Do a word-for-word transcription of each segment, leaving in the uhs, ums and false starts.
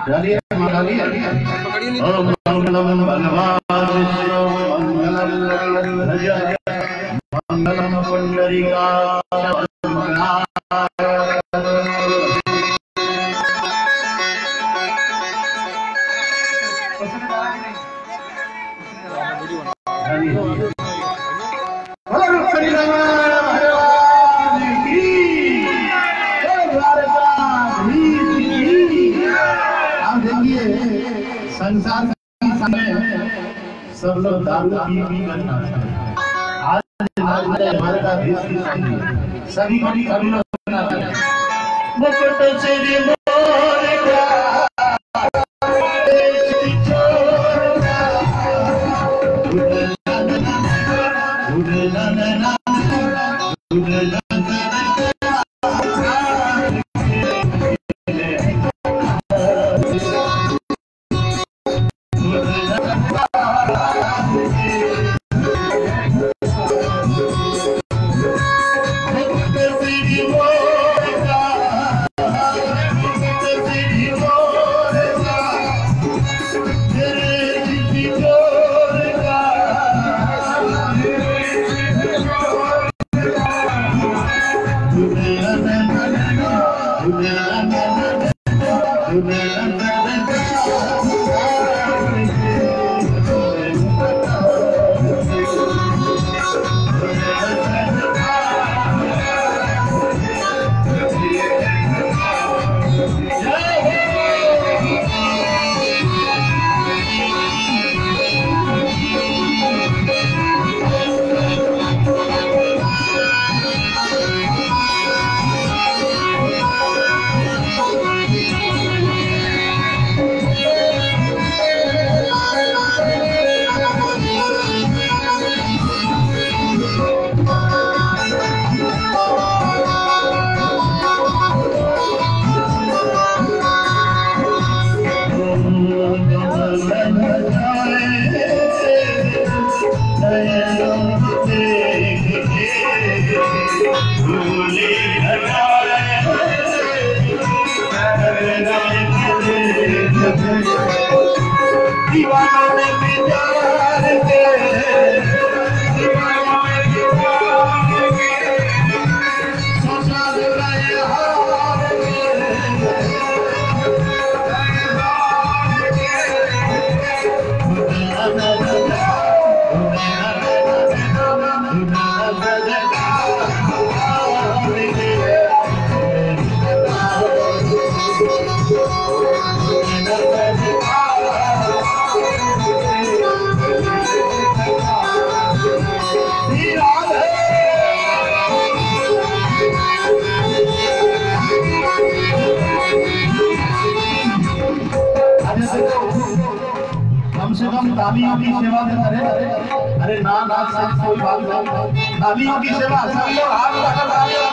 डालिए डालिए। ओम मंगलम भगवान विष्णु मंगलम गणराज्य मंगलम पुंडरीकाय संसार में सब लोग दारू पी पी कर नाचते हैं। आज हमारे का देश की शादी सभी बड़ी सभी लोग नाचते हैं। मुकुट से तालियों की सेवा में करे। अरे ना ना सब कोई बात नहीं, तालियों की सेवा सभी लोग हाथ उठाकर तालियां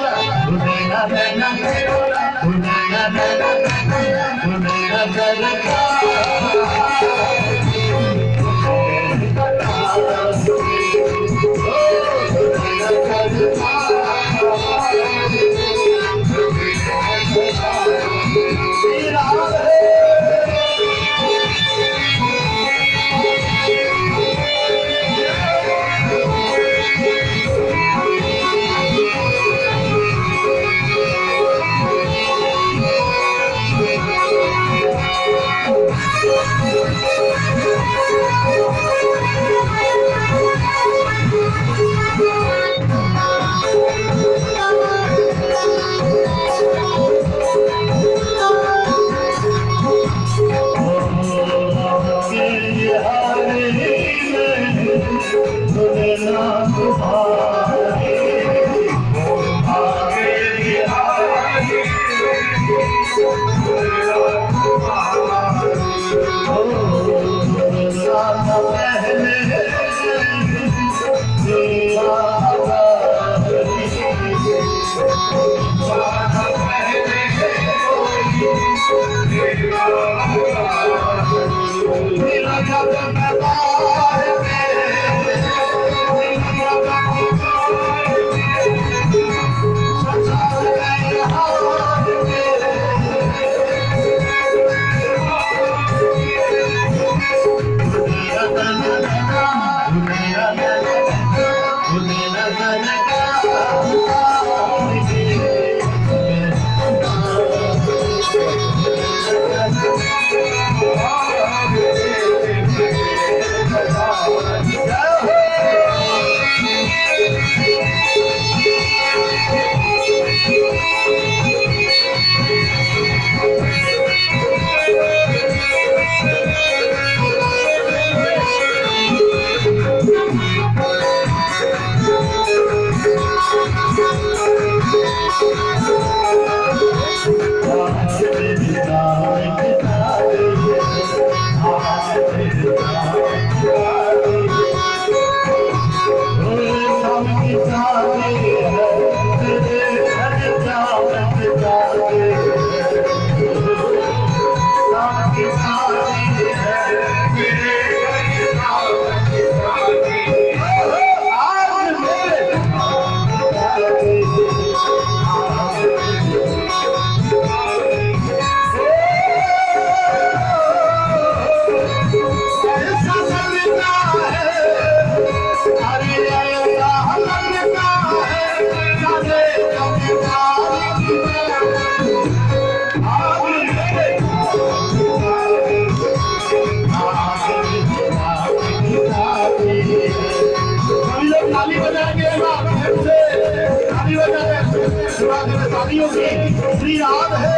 शादियों की श्री रात है।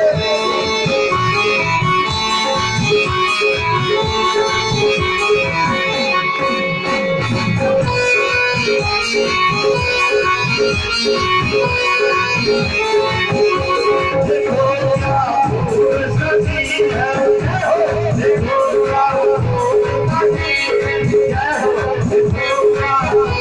देखो क्या सती है, देखो क्या सती है, देखो क्या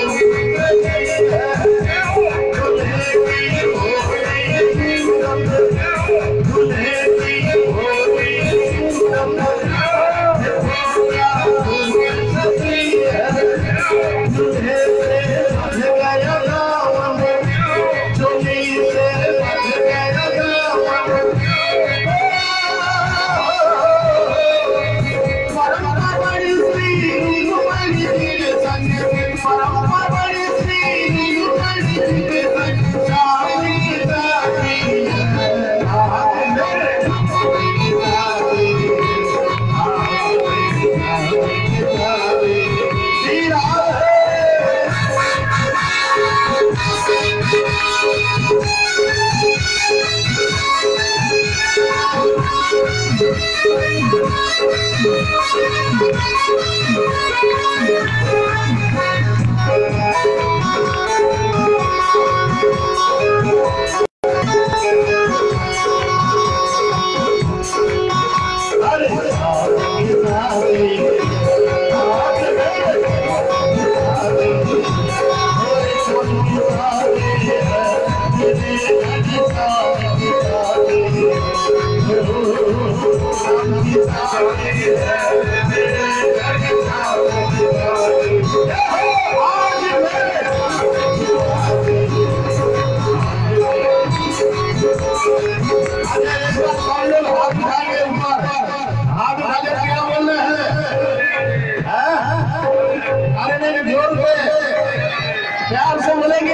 प्यार से बोलेंगे।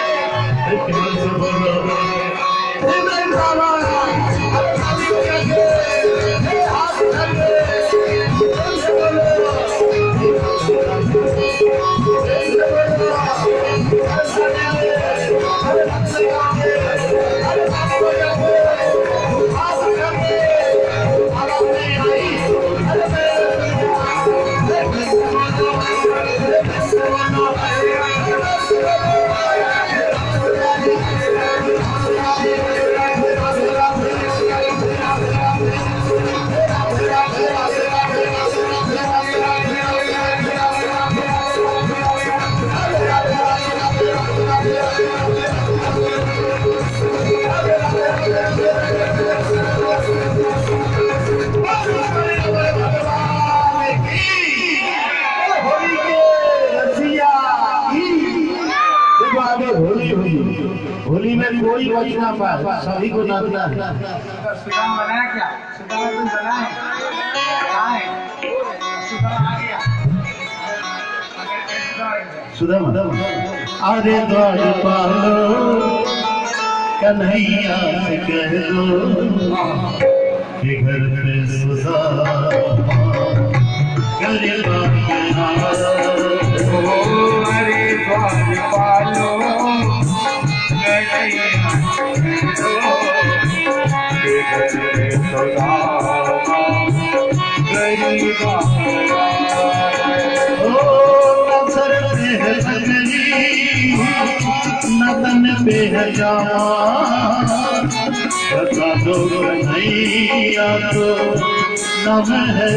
होली में कोई बच ना पाए, सभी को नाचना है। सुदाम बनाया क्या? सुदाम तुम बनाए? बनाए? सुदाम आ गया। सुदाम अरे द्वार पालो कन्हैया से कह दो कि घर पे सुदाम अरे द्वार पालो नतन पे बता दो कन्हैया तो नम है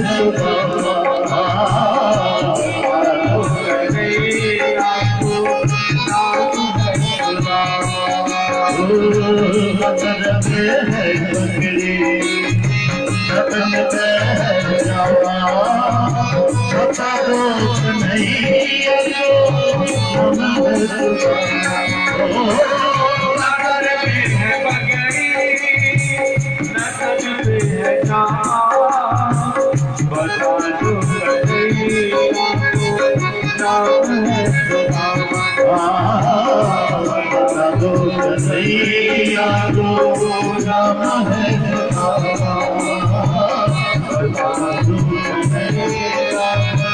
नतन पे है बकरी नतन पे है बता दो कन्हैया तो नम है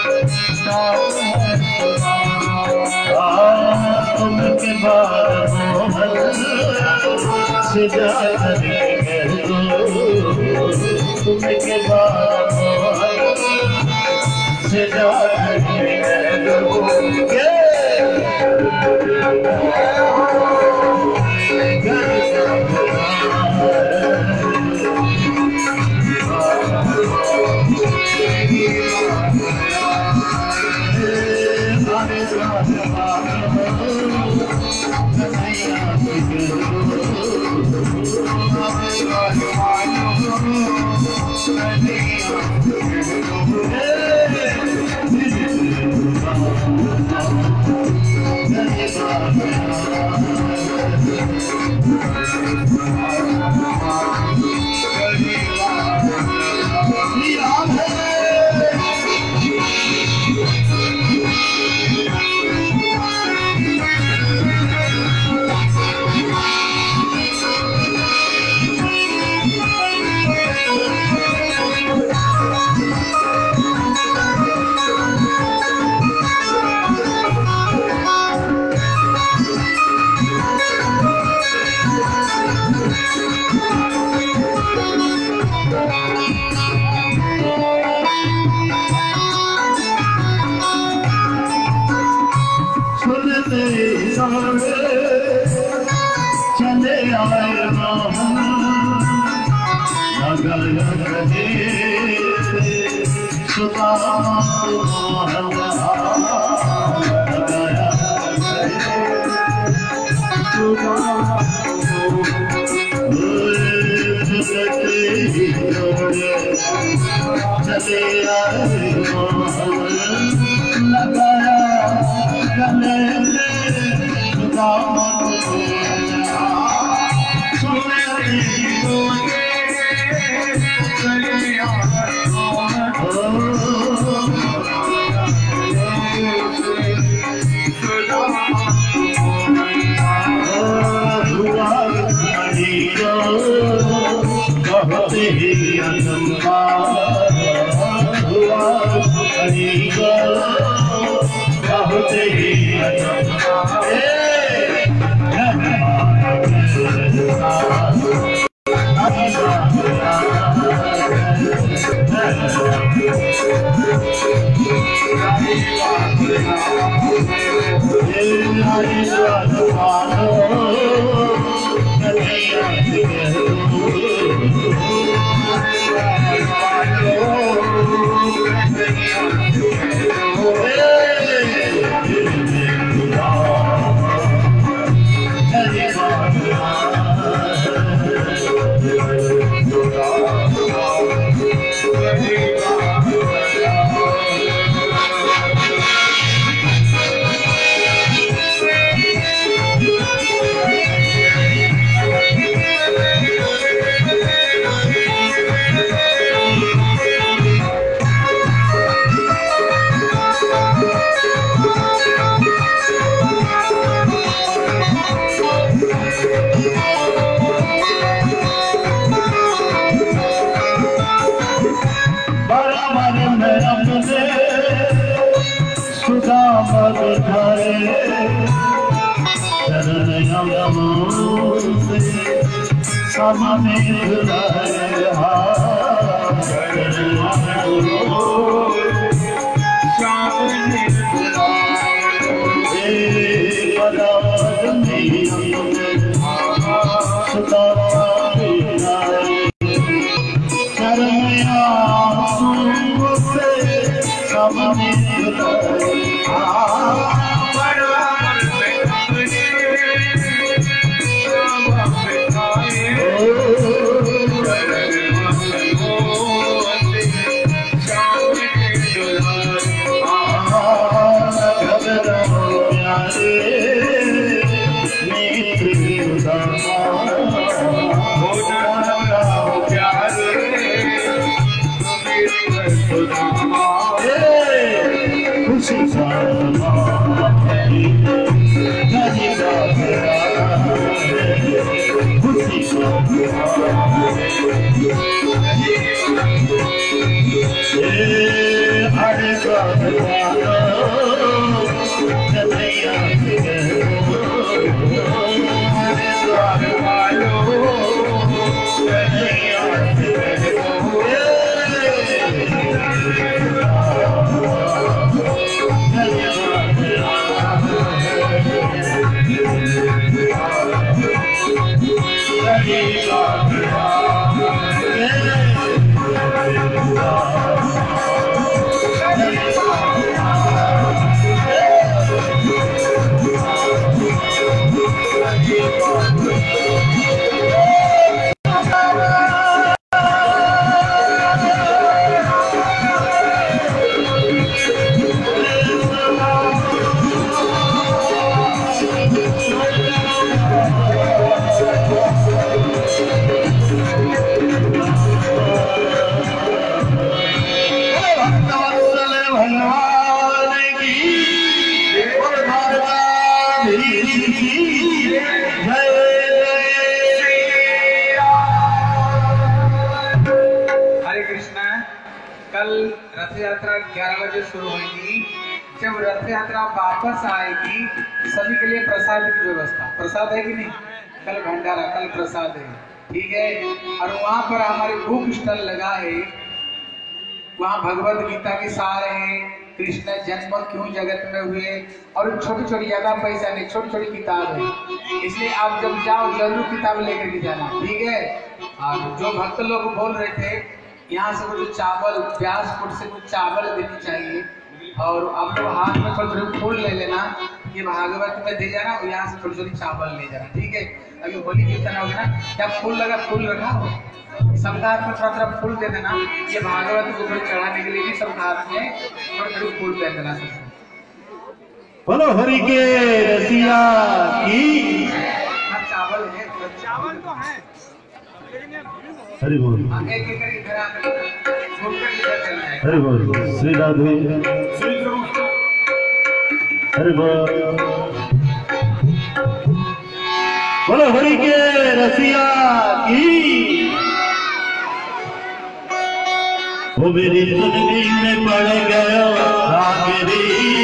उनके बाद सजा तुम के बाद सजा चले आए सुधा चले आए लगाया गले बहुत ही अनंता बहुत ही Hare कृष्णा, कल रथ यात्रा ग्यारह बजे शुरू होगी। जब रथ यात्रा वापस आएगी सभी के लिए प्रसाद की व्यवस्था, प्रसाद है कि नहीं? कल भंडारा, कल प्रसाद है, ठीक है। और वहाँ पर हमारे बुक स्टॉल लगा है, वहाँ भगवत गीता के सार हैं, कृष्ण जन्म क्यों जगत में हुए, और छोटी छोटी ज्यादा पैसा नहीं, छोटी छोटी किताब है। इसलिए आप जब जाओ जरूर किताब लेकर के जाना, ठीक है। और जो भक्त लोग बोल रहे थे यहाँ से वो जो चावल व्यासपुर से कुछ चावल देनी चाहिए, और आप लोग हाथ में थोड़ी थोड़ी फूल ले लेना, ये भागवत में दे जाना, और यहाँ से थोड़ी थोड़ी चावल ले जाना, ठीक है। अभी होली कीर्तन होगी ना, क्या फूल लगा, फूल रखा हो सबका हाथ में थोड़ा थोड़ा फूल दे देना, ये भागवत को ऊपर चढ़ाने के लिए भी सबका हाथ में थोड़ी थोड़ी फूल दे देना। बोलो हरि के रसिया की। हाँ चावल है, चावल तो है, हरि बोल, एक एक करके घर आकर घूमकर इधर चलना है। हरि बोल, श्री राधे, हरि बोल, बोलो हरि के रसिया की। वो मेरी जिंदगी में पड़ गया मेरी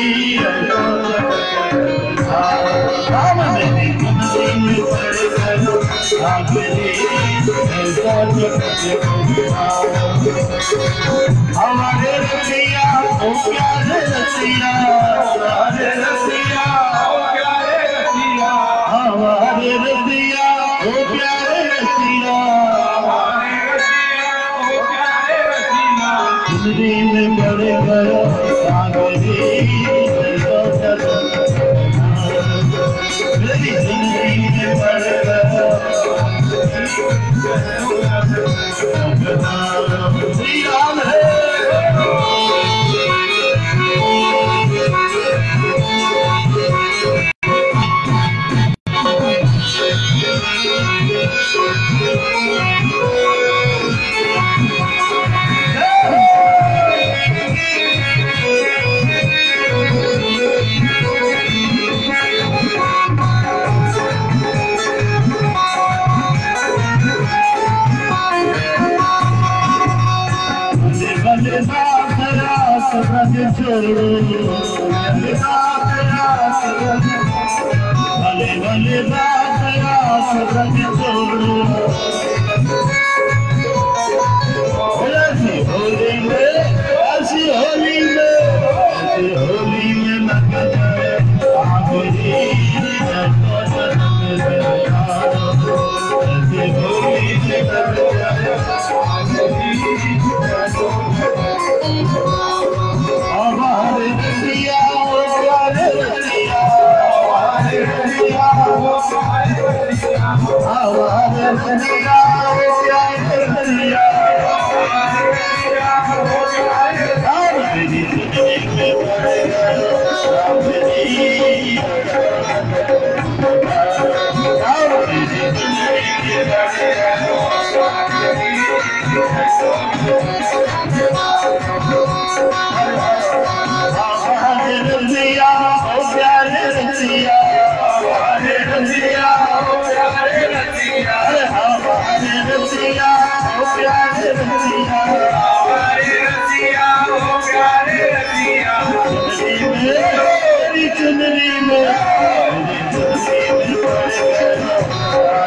राम, मेरी जिंदगी में पड़ गया मेरी हमारे रसिया ओ प्यारे रसिया, हमारे रसिया ओ प्यारे रसिया, हमारे रसिया ओ प्यारे रसिया, हमारे रसिया ओ प्यारे रसिया। जिंदगी में पड़ गया मेरी मेरी जिंदगी में पड़ गया श्री राम है। भले भले ऐसी होली में, ऐसी होली में, ऐसी होली में लग जाए आखिरी ऐसी होली में लग जाए हमारे रसिया हमारे रसिया, हमारे रसिया हमारे रसिया, हमारे रसिया प्यारे रसिया, हमारे रसिया प्यारे रसिया। मेरी जिंदगी में पड़ गया मेरी, मेरी जिंदगी में पड़ गया रसिया ओ प्यारे रसिया, हमारे रसिया ओ प्यारे रसिया, हमारे रसिया ओ प्यारे रसिया, हमारे रसिया ओ प्यारे रसिया। मेरी चुनरी में, मेरी चुनरी में पड़ गया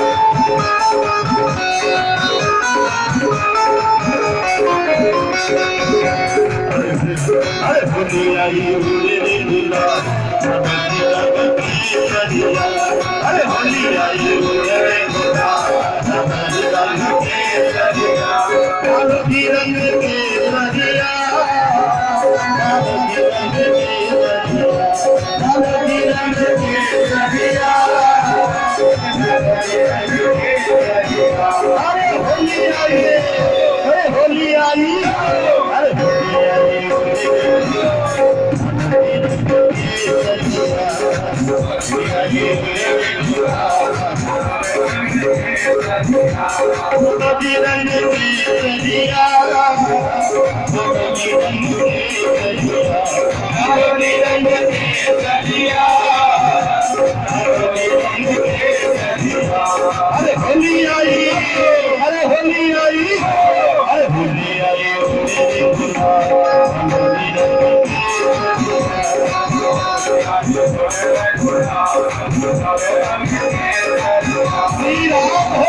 Thank you. रंग के सरिया नारंगी रंग के सरिया नारंगी रंग के सरिया अरे होली आई अरे होली आई अरे होली आई मोती रंग की सरिया मोती रंग की सरिया मोती रंग की सरिया मोती रंग की सरिया अरे होली आई अरे होली आई अरे होली आई होली रंग श्री राम हो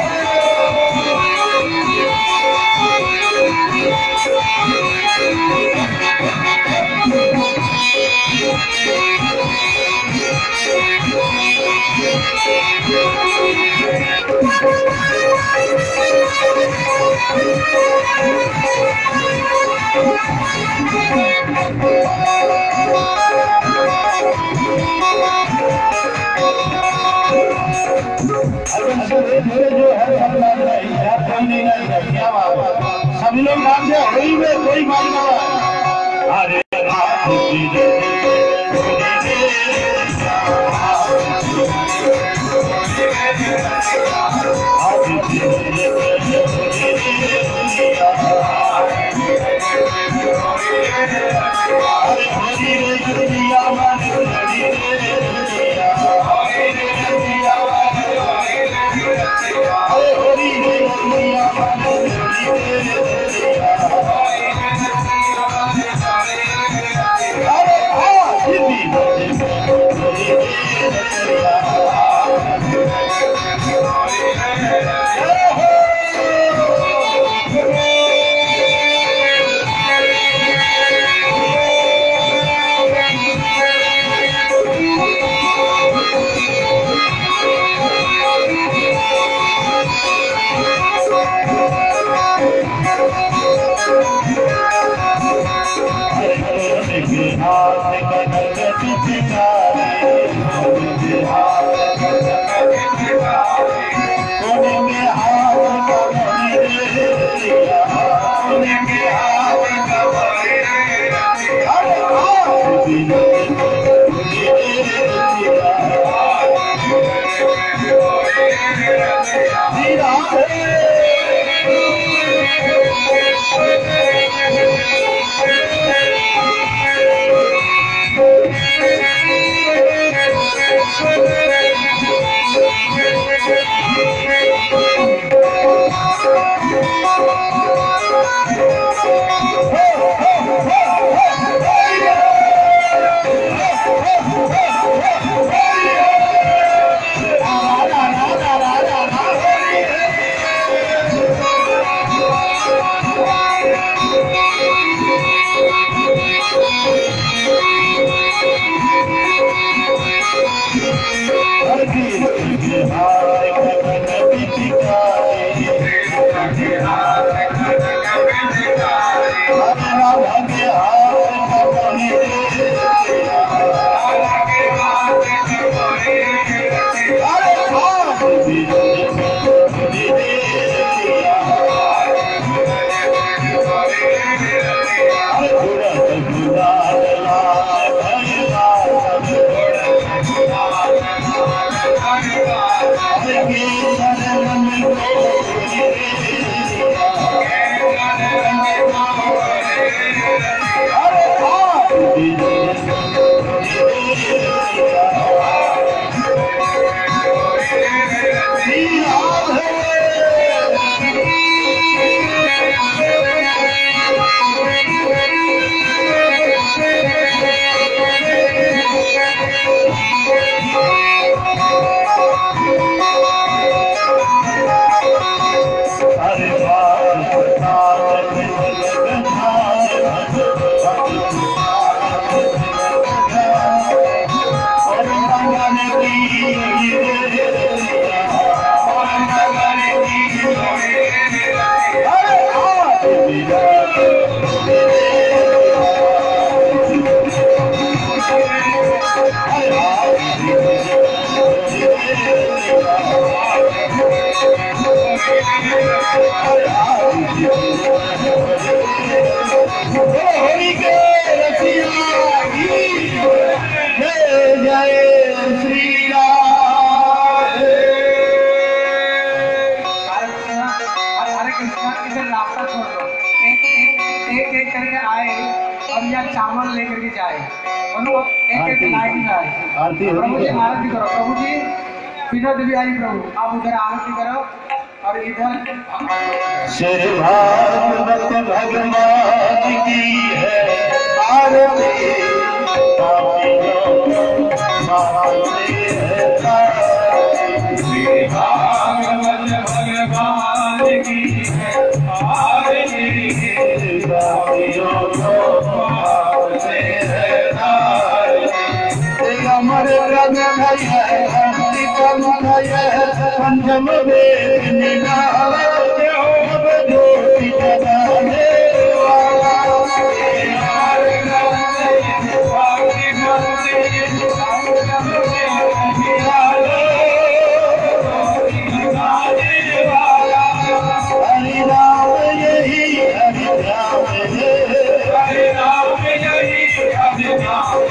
जो है सभी लोग नाम से होली में कोई बात ना अरे हरि के रसिया की जय जय श्री राम। हरे कृष्णा इधर रास्ता छोड़ दो, एक एक एक एक करके आए और या चावल लेकर के जाए, दोनों एक एक लाइन में आए। प्रभु जी आरती करो, प्रभु जी विनोद बिहारी प्रभु आप उधर आरती करो और इधर श्री भागवत भगवान की है आरती, श्री भागवत भगवान की है आरती, अमर रंग भय कमल पंचम वेद निराला ज्योति जगाने हरि राम यही हरि राम हरि राम यही हरि राम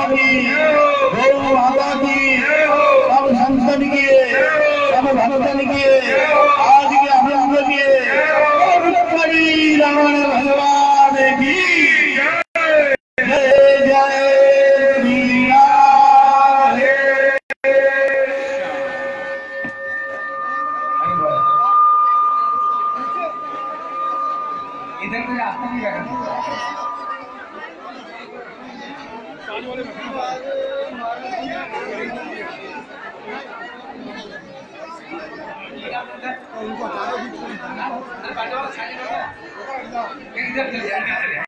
की, गौ माता की, सब संतन की, सब भक्तन की, आज के आनंद की, बड़ी रमण भगवान की जय जय मीरा। इधर कोई रास्ता नहीं लगा। इधर